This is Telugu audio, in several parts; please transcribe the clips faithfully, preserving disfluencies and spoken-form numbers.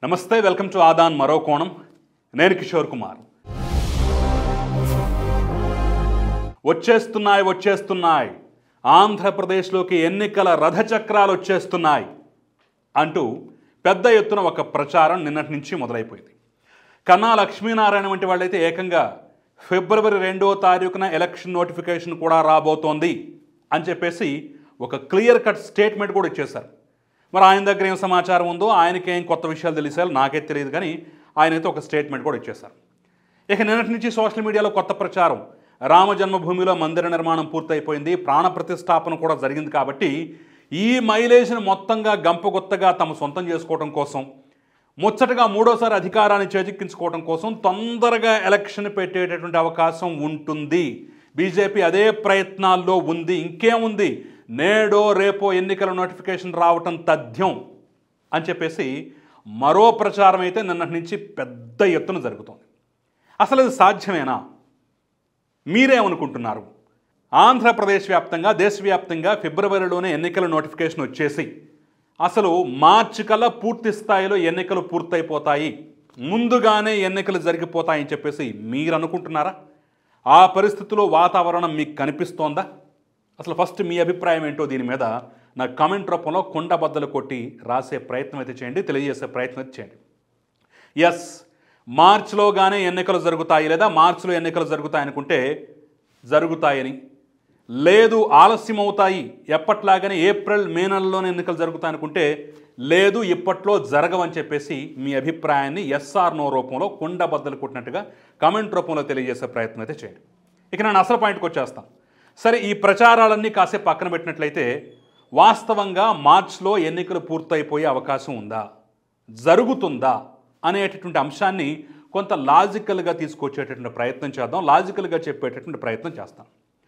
నమస్తే, వెల్కమ్ టు ఆదాన్ మరో కోణం. నేను కిషోర్ కుమార్. వచ్చేస్తున్నాయి వచ్చేస్తున్నాయి ఆంధ్రప్రదేశ్లోకి ఎన్నికల రథచక్రాలు వచ్చేస్తున్నాయి అంటూ పెద్ద ఎత్తున ఒక ప్రచారం నిన్నటి నుంచి మొదలైపోయింది. కన్నా లక్ష్మీనారాయణ వంటి వాళ్ళైతే ఏకంగా ఫిబ్రవరి రెండో తారీఖున ఎలక్షన్ నోటిఫికేషన్ కూడా రాబోతోంది అని చెప్పేసి ఒక క్లియర్ కట్ స్టేట్మెంట్ కూడా ఇచ్చేశారు. మరి ఆయన దగ్గర ఏం సమాచారం ఉందో, ఆయనకేం కొత్త విషయాలు తెలిసారు నాకైతే తెలియదు, కానీ ఆయనైతే ఒక స్టేట్మెంట్ కూడా ఇచ్చేశారు. ఇక నిన్నటి నుంచి సోషల్ మీడియాలో కొత్త ప్రచారం, రామ జన్మభూమిలో మందిర నిర్మాణం పూర్తయిపోయింది, ప్రాణ ప్రతిష్టాపన కూడా జరిగింది కాబట్టి ఈ మైలేజ్ను మొత్తంగా గంపగొత్తగా తమ సొంతం చేసుకోవడం కోసం, ముచ్చటగా మూడోసారి అధికారాన్ని చేజిక్కించుకోవడం కోసం తొందరగా ఎలక్షన్ పెట్టేటటువంటి అవకాశం ఉంటుంది. బీజేపీ అదే ప్రయత్నాల్లో ఉంది. ఇంకేముంది, నేడో రేపో ఎన్నికల నోటిఫికేషన్ రావటం తథ్యం అని చెప్పేసి మరో ప్రచారం అయితే నిన్నటి నుంచి పెద్ద ఎత్తున జరుగుతోంది. అసలు ఇది సాధ్యమేనా? మీరేమనుకుంటున్నారు? ఆంధ్రప్రదేశ్ వ్యాప్తంగా, దేశవ్యాప్తంగా ఫిబ్రవరిలోనే ఎన్నికల నోటిఫికేషన్ వచ్చేసి అసలు మార్చి కల్లా పూర్తి స్థాయిలో ఎన్నికలు పూర్తయిపోతాయి, ముందుగానే ఎన్నికలు జరిగిపోతాయని చెప్పేసి మీరు అనుకుంటున్నారా? ఆ పరిస్థితిలో వాతావరణం మీకు కనిపిస్తోందా? అసలు ఫస్ట్ మీ అభిప్రాయం ఏంటో దీని మీద నా కామెంట్ రూపంలో కొండ బద్దలు కొట్టి రాసే ప్రయత్నం అయితే చేయండి, తెలియజేసే ప్రయత్నం అయితే చేయండి. ఎస్, మార్చిలోగానే ఎన్నికలు జరుగుతాయి, లేదా మార్చిలో ఎన్నికలు జరుగుతాయి అనుకుంటే జరుగుతాయని, లేదు ఆలస్యం అవుతాయి, ఎప్పట్లాగానే ఏప్రిల్ మే నెలలోనే ఎన్నికలు జరుగుతాయి అనుకుంటే లేదు, ఇప్పట్లో జరగవని చెప్పేసి మీ అభిప్రాయాన్ని ఎస్ఆర్ నో రూపంలో కొండ బద్దలు కొట్టినట్టుగా కామెంట్ రూపంలో తెలియజేసే ప్రయత్నం అయితే చేయండి. ఇక నేను అసలు పాయింట్కి వచ్చేస్తాను. సరే, ఈ ప్రచారాలన్నీ కాసేపు పక్కన పెట్టినట్లయితే వాస్తవంగా మార్చిలో ఎన్నికలు పూర్తయిపోయే అవకాశం ఉందా, జరుగుతుందా అనేటటువంటి అంశాన్ని కొంత లాజికల్గా తీసుకొచ్చేటటువంటి ప్రయత్నం చేద్దాం, లాజికల్గా చెప్పేటటువంటి ప్రయత్నం చేస్తాం.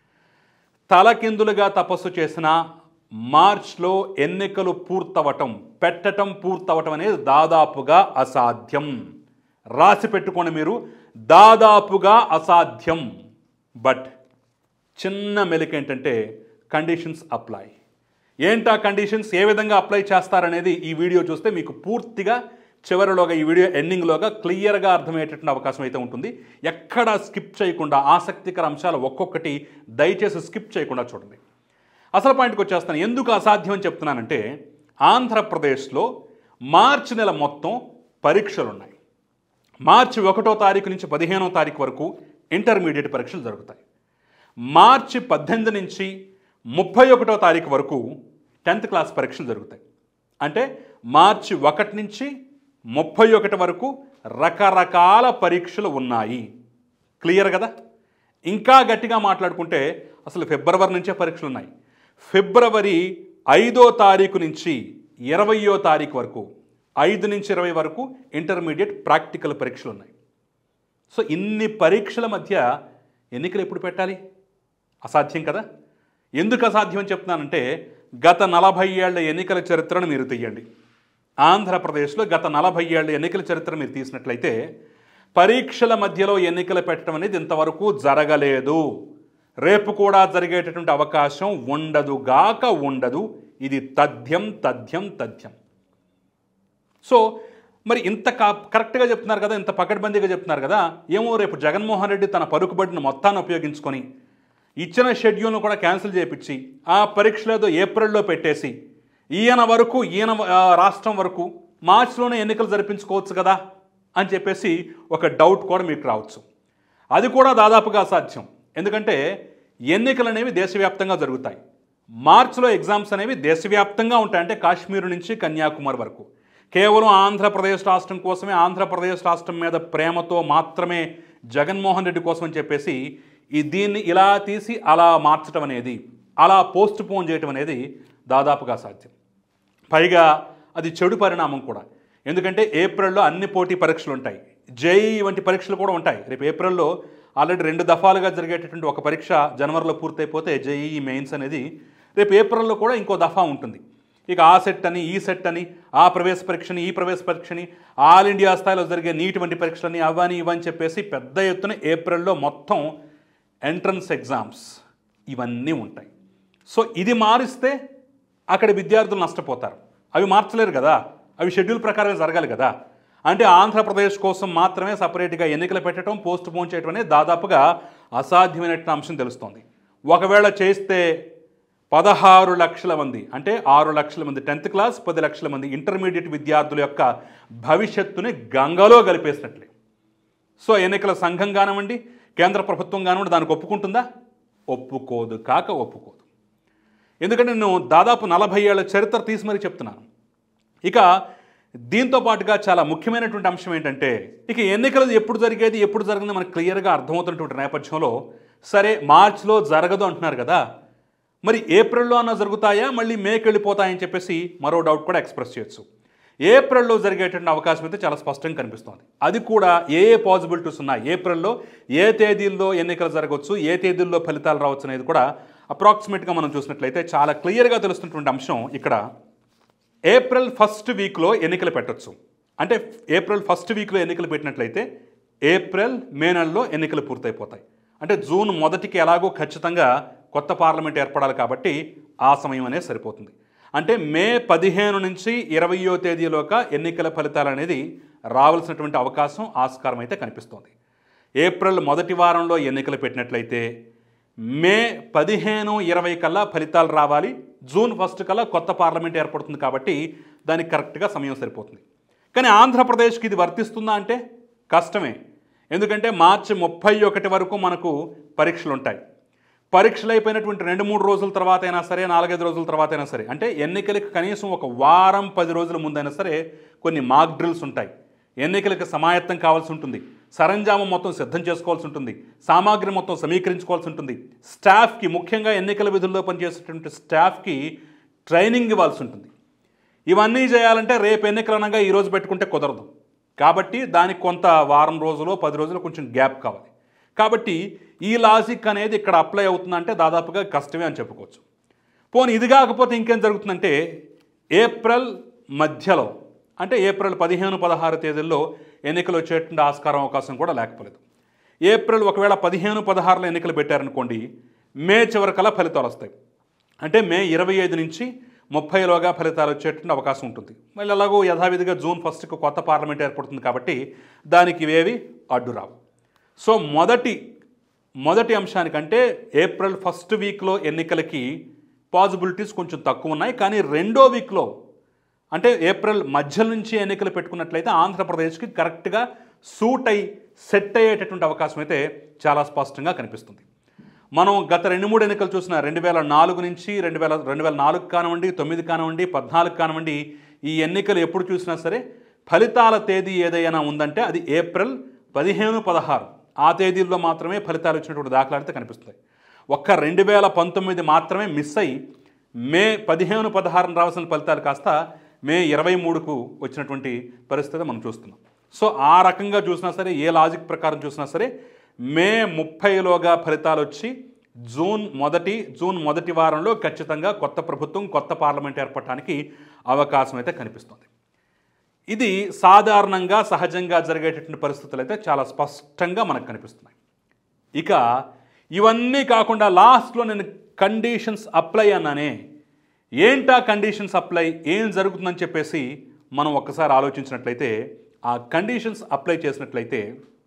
తలకిందులుగా తపస్సు చేసిన మార్చ్లో ఎన్నికలు పూర్తవటం, పెట్టటం పూర్తవటం అనేది దాదాపుగా అసాధ్యం. రాసి పెట్టుకోండి మీరు, దాదాపుగా అసాధ్యం. బట్ చిన్న మెలిక ఏంటంటే కండిషన్స్ అప్లై. ఏంటా కండిషన్స్, ఏ విధంగా అప్లై చేస్తారనేది ఈ వీడియో చూస్తే మీకు పూర్తిగా చివరిలోగా, ఈ వీడియో ఎండింగ్లోగా క్లియర్గా అర్థమయ్యేటటువంటి అవకాశం అయితే ఉంటుంది. ఎక్కడా స్కిప్ చేయకుండా ఆసక్తికర అంశాలు ఒక్కొక్కటి దయచేసి స్కిప్ చేయకుండా చూడండి. అసలు పాయింట్కి వచ్చేస్తాను. ఎందుకు అసాధ్యం అని చెప్తున్నానంటే, ఆంధ్రప్రదేశ్లో మార్చి నెల మొత్తం పరీక్షలు ఉన్నాయి. మార్చి ఒకటో తారీఖు నుంచి పదిహేనో తారీఖు వరకు ఇంటర్మీడియట్ పరీక్షలు జరుగుతాయి. మార్చి పద్దెనిమిది నుంచి ముప్పై ఒకటో తారీఖు వరకు టెన్త్ క్లాస్ పరీక్షలు జరుగుతాయి. అంటే మార్చి ఒకటి నుంచి ముప్పై ఒకటి వరకు రకరకాల పరీక్షలు ఉన్నాయి. క్లియర్ కదా? ఇంకా గట్టిగా మాట్లాడుకుంటే అసలు ఫిబ్రవరి నుంచే పరీక్షలు ఉన్నాయి. ఫిబ్రవరి ఐదో తారీఖు నుంచి ఇరవయో తారీఖు వరకు, ఐదు నుంచి ఇరవై వరకు ఇంటర్మీడియట్ ప్రాక్టికల్ పరీక్షలు ఉన్నాయి. సో ఇన్ని పరీక్షల మధ్య ఎన్నికలు ఎప్పుడు పెట్టాలి? అసాధ్యం కదా? ఎందుకు అసాధ్యం అని చెప్తున్నానంటే, గత నలభై ఏళ్ల ఎన్నికల చరిత్రను మీరు తీయండి. ఆంధ్రప్రదేశ్లో గత నలభై ఏళ్ల ఎన్నికల చరిత్ర మీరు తీసినట్లయితే పరీక్షల మధ్యలో ఎన్నికలు పెట్టడం అనేది ఇంతవరకు జరగలేదు. రేపు కూడా జరిగేటటువంటి అవకాశం ఉండదుగాక ఉండదు. ఇది తథ్యం తథ్యం తథ్యం. సో మరి ఇంత కా కరెక్ట్గా చెప్తున్నారు కదా, ఇంత పకడ్బందీగా చెప్తున్నారు కదా, ఏమో రేపు జగన్మోహన్ రెడ్డి తన పలుకుబడిన మొత్తాన్ని ఉపయోగించుకొని ఇచ్చిన షెడ్యూల్ను కూడా క్యాన్సిల్ చేయించి ఆ పరీక్షలు ఏదో ఏప్రిల్లో పెట్టేసి ఈయన వరకు, ఈయన రాష్ట్రం వరకు మార్చిలోనే ఎన్నికలు జరిపించుకోవచ్చు కదా అని చెప్పేసి ఒక డౌట్ కూడా మీకు రావచ్చు. అది కూడా దాదాపుగా అసాధ్యం. ఎందుకంటే ఎన్నికలు అనేవి దేశవ్యాప్తంగా జరుగుతాయి. మార్చిలో ఎగ్జామ్స్ అనేవి దేశవ్యాప్తంగా ఉంటాయి. అంటే కాశ్మీర్ నుంచి కన్యాకుమారి వరకు. కేవలం ఆంధ్రప్రదేశ్ రాష్ట్రం కోసమే, ఆంధ్రప్రదేశ్ రాష్ట్రం మీద ప్రేమతో మాత్రమే జగన్మోహన్ రెడ్డి కోసం అని చెప్పేసి ఈ దీన్ని ఇలా తీసి అలా మార్చడం అనేది, అలా పోస్ట్ పోన్ చేయడం అనేది దాదాపుగా సాధ్యం. పైగా అది చెడు పరిణామం కూడా. ఎందుకంటే ఏప్రిల్లో అన్ని పోటీ పరీక్షలు ఉంటాయి, జేఈ వంటి పరీక్షలు కూడా ఉంటాయి. రేపు ఏప్రిల్లో ఆల్రెడీ రెండు దఫాలుగా జరిగేటటువంటి ఒక పరీక్ష జనవరిలో పూర్తయిపోతే జేఈ మెయిన్స్ అనేది రేపు ఏప్రిల్లో కూడా ఇంకో దఫా ఉంటుంది. ఇక ఆ సెట్ అని, ఈ సెట్ అని, ఆ ప్రవేశ పరీక్షని, ఈ ప్రవేశ పరీక్షని, ఆల్ ఇండియా స్థాయిలో జరిగే నీట్ వంటి పరీక్షలని, అవని ఇవని చెప్పేసి పెద్ద ఎత్తున ఏప్రిల్లో మొత్తం ఎంట్రన్స్ ఎగ్జామ్స్ ఇవన్నీ ఉంటాయి. సో ఇది మారిస్తే అక్కడ విద్యార్థులు నష్టపోతారు. అవి మార్చలేరు కదా, అవి షెడ్యూల్ ప్రకారం జరగాలి కదా. అంటే ఆంధ్రప్రదేశ్ కోసం మాత్రమే సపరేట్గా ఎన్నికలు పెట్టడం, పోస్ట్ పోన్ చేయడం అనేది దాదాపుగా అసాధ్యమైనటువంటి అంశం తెలుస్తోంది. ఒకవేళ చేస్తే పదహారు లక్షల మంది అంటే ఆరు లక్షల మంది టెన్త్ క్లాస్, పది లక్షల మంది ఇంటర్మీడియట్ విద్యార్థుల యొక్క భవిష్యత్తుని గంగలో కలిపేసినట్లే. సో ఎన్నికల సంఘం కానివ్వండి, కేంద్ర ప్రభుత్వం కానివ్వండి దానికి ఒప్పుకుంటుందా? ఒప్పుకోదు, కాక ఒప్పుకోదు. ఎందుకంటే నేను దాదాపు నలభై ఏళ్ల చరిత్ర తీసి మరీ చెప్తున్నాను. ఇక దీంతో పాటుగా చాలా ముఖ్యమైనటువంటి అంశం ఏంటంటే, ఇక ఎన్నికలు ఎప్పుడు జరిగేది ఎప్పుడు జరిగింది మనకు క్లియర్గా అర్థమవుతున్నటువంటి నేపథ్యంలో, సరే మార్చిలో జరగదు అంటున్నారు కదా, మరి ఏప్రిల్లో అన్న జరుగుతాయా, మళ్ళీ మేకి వెళ్ళిపోతాయని చెప్పేసి మరో డౌట్ కూడా ఎక్స్ప్రెస్ చేయొచ్చు. ఏప్రిల్లో జరిగేటువంటి అవకాశం అయితే చాలా స్పష్టంగా కనిపిస్తోంది. అది కూడా ఏ ఏ పాసిబిలిటీస్ ఉన్నాయి, ఏప్రిల్లో ఏ తేదీల్లో ఎన్నికలు జరగవచ్చు, ఏ తేదీల్లో ఫలితాలు రావచ్చు అనేది కూడా అప్రాక్సిమేట్గా మనం చూసినట్లయితే చాలా క్లియర్గా తెలుస్తున్నటువంటి అంశం ఇక్కడ. ఏప్రిల్ ఫస్ట్ వీక్లో ఎన్నికలు పెట్టవచ్చు. అంటే ఏప్రిల్ ఫస్ట్ వీక్లో ఎన్నికలు పెట్టినట్లయితే ఏప్రిల్ మే నెలలో ఎన్నికలు పూర్తయిపోతాయి. అంటే జూన్ మొదటికి ఎలాగో ఖచ్చితంగా కొత్త పార్లమెంట్ ఏర్పడాలి కాబట్టి ఆ సమయం అనేది సరిపోతుంది. అంటే మే పదిహేను నుంచి ఇరవయో తేదీలోగా ఎన్నికల ఫలితాలు అనేది రావాల్సినటువంటి అవకాశం, ఆస్కారం అయితే కనిపిస్తోంది. ఏప్రిల్ మొదటి వారంలో ఎన్నికలు పెట్టినట్లయితే మే పదిహేను ఇరవై కల్లా ఫలితాలు రావాలి, జూన్ ఫస్ట్ కల్లా కొత్త పార్లమెంట్ ఏర్పడుతుంది కాబట్టి దానికి కరెక్ట్గా సమయం సరిపోతుంది. కానీ ఆంధ్రప్రదేశ్కి ఇది వర్తిస్తుందా అంటే కష్టమే. ఎందుకంటే మార్చి ముప్పై ఒకటి వరకు మనకు పరీక్షలు ఉంటాయి. పరీక్షలు అయిపోయినటువంటి రెండు మూడు రోజుల తర్వాత అయినా సరే, నాలుగైదు రోజుల తర్వాత అయినా సరే, అంటే ఎన్నికలకు కనీసం ఒక వారం పది రోజుల ముందైనా సరే కొన్ని మాక్ డ్రిల్స్ ఉంటాయి. ఎన్నికలకు సమాయత్తం కావాల్సి ఉంటుంది, సరంజామం మొత్తం సిద్ధం చేసుకోవాల్సి ఉంటుంది, సామాగ్రి మొత్తం సమీకరించుకోవాల్సి ఉంటుంది, స్టాఫ్కి ముఖ్యంగా ఎన్నికల విధుల్లో పనిచేసేటువంటి స్టాఫ్కి ట్రైనింగ్ ఇవ్వాల్సి ఉంటుంది. ఇవన్నీ చేయాలంటే రేపు ఎన్నికలు అనగా ఈరోజు పెట్టుకుంటే కుదరదు. కాబట్టి దానికి కొంత వారం రోజులు పది రోజులు కొంచెం గ్యాప్ కావాలి. కాబట్టి ఈ లాజిక్ అనేది ఇక్కడ అప్లై అవుతుందంటే దాదాపుగా కష్టమే అని చెప్పుకోవచ్చు. పోనీ ఇది కాకపోతే ఇంకేం జరుగుతుందంటే ఏప్రిల్ మధ్యలో అంటే ఏప్రిల్ పదిహేను పదహారు తేదీల్లో ఎన్నికలు వచ్చేటువంటి ఆస్కారం అవకాశం కూడా లేకపోలేదు. ఏప్రిల్ ఒకవేళ పదిహేను పదహారులో ఎన్నికలు పెట్టారనుకోండి, మే చివరికల్లా ఫలితాలు వస్తాయి. అంటే మే ఇరవై ఐదు నుంచి ముప్పైలోగా ఫలితాలు వచ్చేటువంటి అవకాశం ఉంటుంది. మళ్ళీ అలాగూ యథావిధిగా జూన్ ఫస్ట్కి కొత్త పార్లమెంట్ ఏర్పడుతుంది కాబట్టి దానికి ఇవేవి అడ్డు రావు. సో మొదటి మొదటి అంశానికంటే ఏప్రిల్ ఫస్ట్ వీక్లో ఎన్నికలకి పాసిబిలిటీస్ కొంచెం తక్కువ ఉన్నాయి. కానీ రెండో వీక్లో అంటే ఏప్రిల్ మధ్య నుంచి ఎన్నికలు పెట్టుకున్నట్లయితే ఆంధ్రప్రదేశ్కి కరెక్ట్గా సూట్ అయి సెట్ అయ్యేటటువంటి అవకాశం అయితే చాలా స్పష్టంగా కనిపిస్తుంది. మనం గత రెండు మూడు ఎన్నికలు చూసిన రెండు వేల నాలుగు నుంచి రెండు వేల రెండు వేల నాలుగు కానివ్వండి, తొమ్మిది కానివ్వండి, పద్నాలుగు కానివ్వండి, ఈ ఎన్నికలు ఎప్పుడు చూసినా సరే ఫలితాల తేదీ ఏదైనా ఉందంటే అది ఏప్రిల్ పదిహేను పదహారు ఆ తేదీల్లో మాత్రమే ఫలితాలు వచ్చినటువంటి దాఖలాలు అయితే కనిపిస్తాయి. ఒక్క రెండు వేల పంతొమ్మిది మాత్రమే మిస్ అయ్యి మే పదిహేను పదహారున రావాల్సిన ఫలితాలు కాస్త మే ఇరవై మూడుకు వచ్చినటువంటి పరిస్థితి మనం చూస్తున్నాం. సో ఆ రకంగా చూసినా సరే, ఏ లాజిక్ ప్రకారం చూసినా సరే మే ముప్పైలోగా ఫలితాలు వచ్చి జూన్ మొదటి జూన్ మొదటి వారంలో ఖచ్చితంగా కొత్త ప్రభుత్వం, కొత్త పార్లమెంట్ ఏర్పడటానికి అవకాశం అయితే కనిపిస్తుంది. ఇది సాధారణంగా సహజంగా జరిగేటటువంటి పరిస్థితులు అయితే చాలా స్పష్టంగా మనకు కనిపిస్తున్నాయి. ఇక ఇవన్నీ కాకుండా లాస్ట్లో నేను కండిషన్స్ అప్లై అన్నానే, ఏంటా కండిషన్స్ అప్లై, ఏం జరుగుతుందని చెప్పేసి మనం ఒక్కసారి ఆలోచించినట్లయితే, ఆ కండిషన్స్ అప్లై చేసినట్లయితే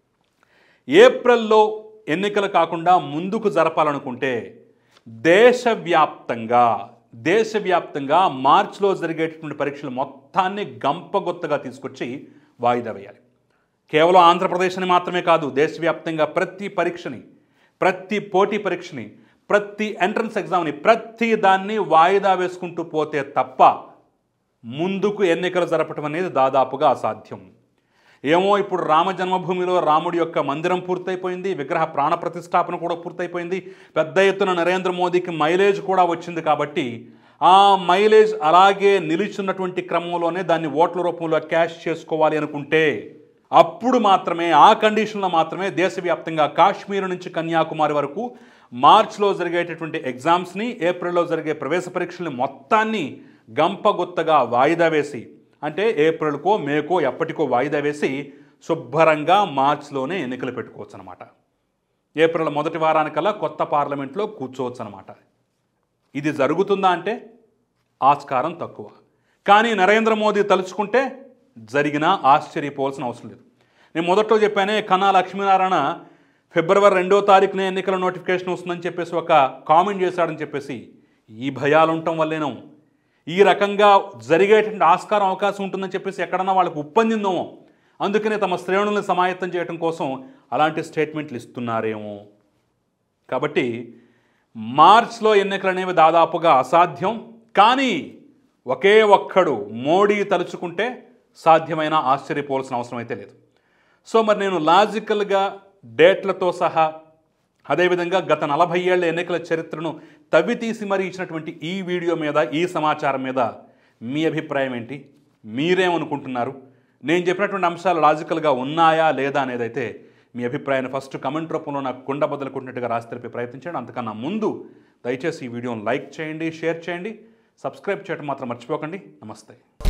ఏప్రిల్లో ఎన్నికలు కాకుండా ముందుకు జరపాలనుకుంటే దేశవ్యాప్తంగా దేశవ్యాప్తంగా మార్చిలో జరిగేటటువంటి పరీక్షలు మొత్తాన్ని గంపగొత్తగా తీసుకొచ్చి వాయిదా వేయాలి. కేవలం ఆంధ్రప్రదేశ్ అని మాత్రమే కాదు, దేశవ్యాప్తంగా ప్రతి పరీక్షని, ప్రతి పోటీ పరీక్షని, ప్రతి ఎంట్రన్స్ ఎగ్జామ్ని, ప్రతి దాన్ని వాయిదా వేసుకుంటూ పోతే తప్ప ముందుకు ఎన్నికలు జరపటం అనేది దాదాపుగా అసాధ్యం. ఏమో ఇప్పుడు రామ జన్మభూమిలో రాముడి యొక్క మందిరం పూర్తయిపోయింది, విగ్రహ ప్రాణ ప్రతిష్టాపన కూడా పూర్తయిపోయింది, పెద్ద ఎత్తున నరేంద్ర మోదీకి మైలేజ్ కూడా వచ్చింది కాబట్టి ఆ మైలేజ్ అలాగే నిలిచున్నటువంటి క్రమంలోనే దాన్ని ఓట్ల రూపంలో క్యాష్ చేసుకోవాలి అనుకుంటే అప్పుడు మాత్రమే, ఆ కండిషన్లో మాత్రమే దేశవ్యాప్తంగా కాశ్మీర్ నుంచి కన్యాకుమారి వరకు మార్చిలో జరిగేటటువంటి ఎగ్జామ్స్ని, ఏప్రిల్లో జరిగే ప్రవేశ పరీక్షల్ని మొత్తాన్ని గంపగొత్తగా వాయిదా వేసి, అంటే ఏప్రిల్కో మేకో ఎప్పటికో వాయిదా వేసి శుభ్రంగా మార్చిలోనే ఎన్నికలు పెట్టుకోవచ్చు అనమాట. ఏప్రిల్ మొదటి వారానికల్లా కొత్త పార్లమెంట్లో కూర్చోవచ్చు అనమాట. ఇది జరుగుతుందా అంటే ఆస్కారం తక్కువ. కానీ నరేంద్ర మోదీ తలుచుకుంటే జరిగినా ఆశ్చర్యపోవాల్సిన అవసరం లేదు. నేను మొదట్లో చెప్పానే కన్నా లక్ష్మీనారాయణ ఫిబ్రవరి రెండో తారీఖున ఎన్నికల నోటిఫికేషన్ వస్తుందని చెప్పేసి ఒక కామెంట్ చేశాడని చెప్పేసి ఈ భయాలు ఉండటం వల్లేనో ఈ రకంగా జరిగేటువంటి ఆస్కారం అవకాశం ఉంటుందని చెప్పేసి ఎక్కడన్నా వాళ్ళకు ఉప్పందిందో అందుకనే తమ శ్రేణులను సమాయత్తం చేయడం కోసం అలాంటి స్టేట్మెంట్లు ఇస్తున్నారేమో. కాబట్టి మార్చ్లో ఎన్నికలు అనేవి దాదాపుగా అసాధ్యం. కానీ ఒకే ఒక్కడు మోడీ తలుచుకుంటే సాధ్యమైన ఆశ్చర్యపోవాల్సిన అవసరం అయితే లేదు. సో మరి నేను లాజికల్గా డేట్లతో సహా అదేవిధంగా గత నలభై ఏళ్ల ఎన్నికల చరిత్రను తవ్వితీసి మరీ ఇచ్చినటువంటి ఈ వీడియో మీద ఈ సమాచారం మీద మీ అభిప్రాయం ఏంటి? మీరేమనుకుంటున్నారు? నేను చెప్పినటువంటి అంశాలు లాజికల్గా ఉన్నాయా లేదా అనేది అయితే మీ అభిప్రాయాన్ని ఫస్ట్ కమెంట్ రూపంలో నాకు కుండ బదులుకుంటున్నట్టుగా రాసి తెలిపి ప్రయత్నించండి. అంతకన్నా ముందు దయచేసి ఈ వీడియోని లైక్ చేయండి, షేర్ చేయండి, సబ్స్క్రైబ్ చేయడం మాత్రం మర్చిపోకండి. నమస్తే.